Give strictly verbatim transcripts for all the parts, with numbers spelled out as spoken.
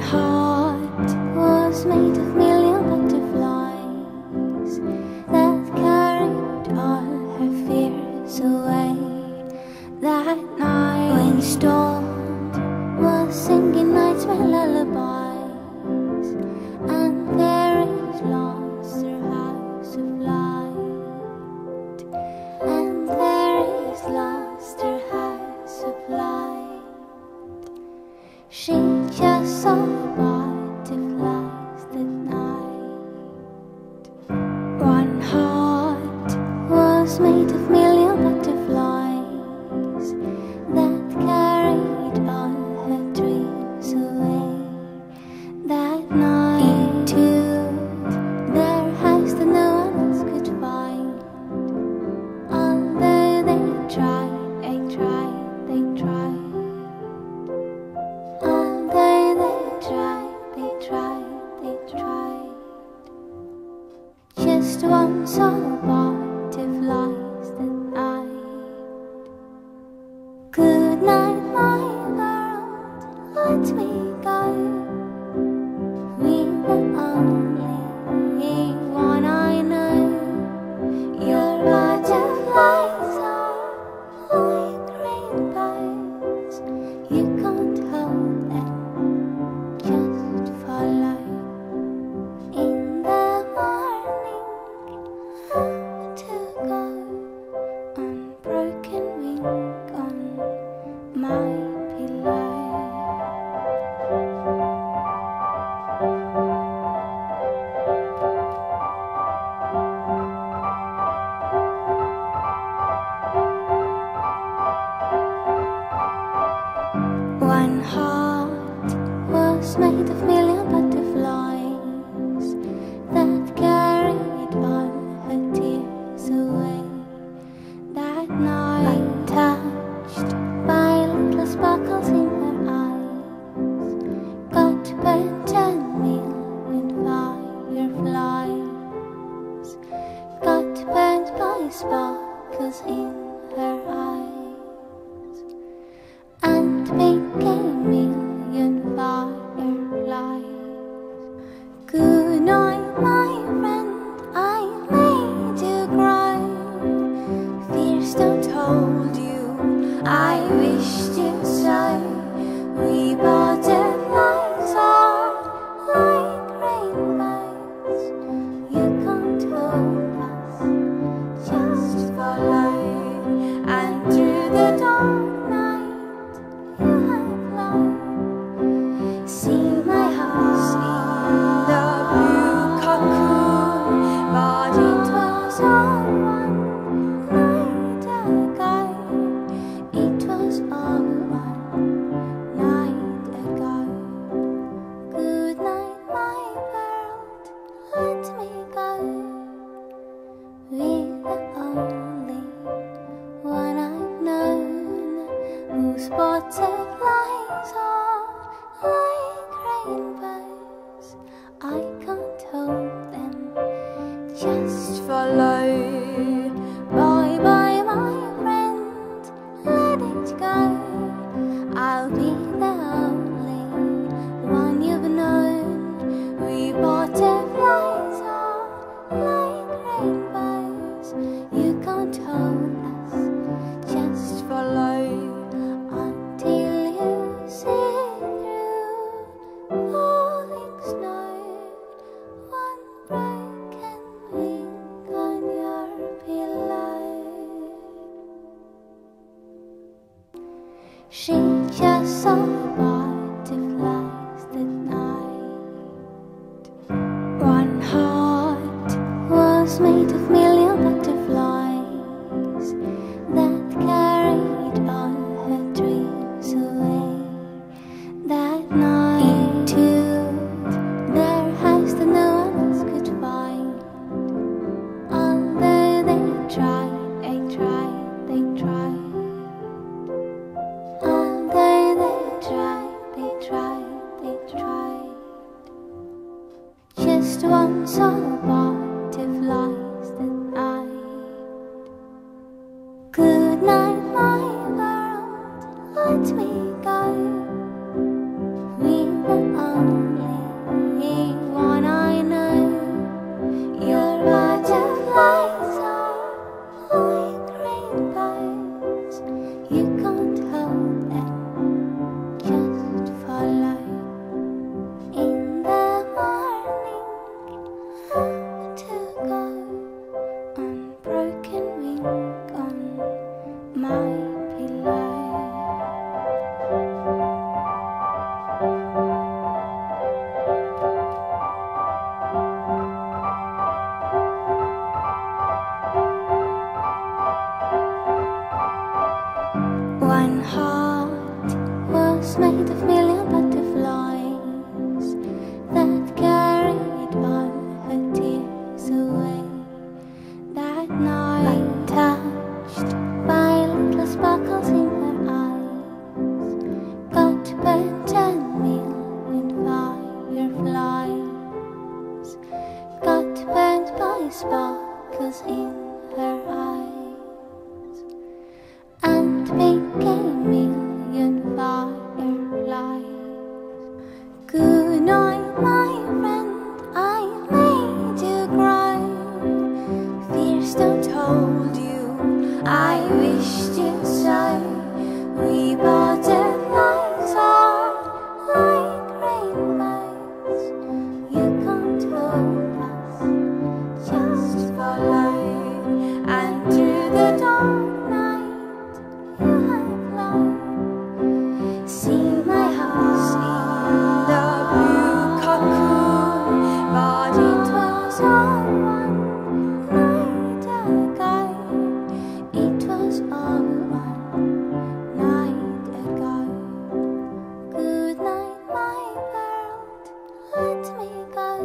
heart was made of million butterflies that carried all her fears away. That night when storm was singing nightmare lullabies, and fairies lost their house of light, and fairies lost their house of light. She just saw butterflies that night. One heart was made of million butterflies that carried all her dreams away. That night into their house that no one else could find. Although they tried, they tried, they tried. Just one saw butterflies that night. Good night, my world, let me go. We're the only one I know. Your butterflies are like rainbows. You can't hold them, just follow. In the morning to go on broken wing on my pillow. One heart was made of million butterflies that carried all her tears away. That night, touched by little sparkles in her eyes, got burnt a million fireflies, got burnt by sparkles in her eyes, and became million fireflies. Good night, my friend, I made you cry. Fears don't hold you, I wished you so. We butterflies are like rainbows. You can't hold us, just follow. And through the dark night you have light. See my house in the blue cocoon, but it was all one night ago. It was all one night ago. Good night, my world, let me go. We're the only one I've known whose butterflies are like rainbows. I can't hold them, just follow. Bye bye, my friend, let it go. I'll be the only one you've known. We butterflies are like rainbows. You can't hold us, just follow. Until you see through falling snow, one broken wing on your pillow. She just saw butterflies that night. One heart was made of million butterflies that carried all her dreams away. That night into their house that no one else could find. Although they tried, they tried, they tried. Although they tried, they tried, they tried. Just one saw butterflies that night. Good night, my world, let me go. We're the only sparkles in her eyes and became million fireflies. Good night, my friend, I made you cry. Fears don't hold you, I wished you so. We butterflies are like rainbows. You can't hold us, just follow. And through the dark night you have light. See my house in the blue cocoon, but it was all one night ago. It was all one night ago. Good night, my world, let me go.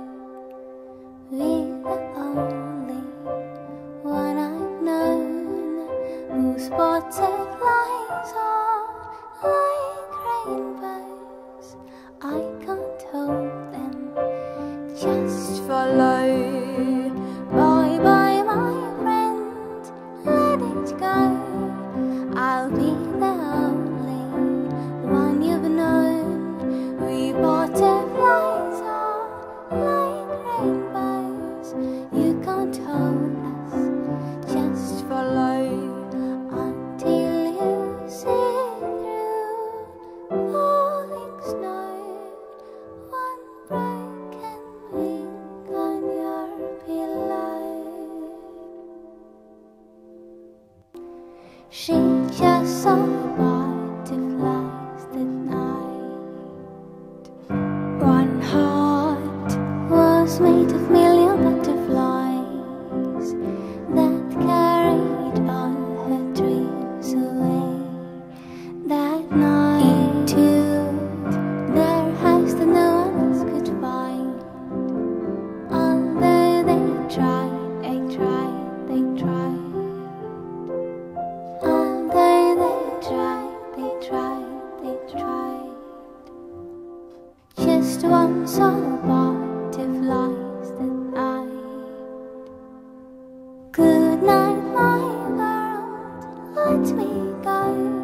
With the only one I've known, whose butterflies are like rainbows. I can't hold them, just follow. Bye bye, my friend, let it go. I'll be the only one you've known. We butterflies are like rainbows. You can't hold us, just follow. Until you see through falling snow, one broken wing on your pillow. She just saw butterflies that night. One heart was made of million butterflies that carried all her dreams away. That night into their house that no one else could find. Although they tried, they tried, they tried. Although they tried, they tried, they tried. Just one saw butterflies that night. Good night, my world, let me go.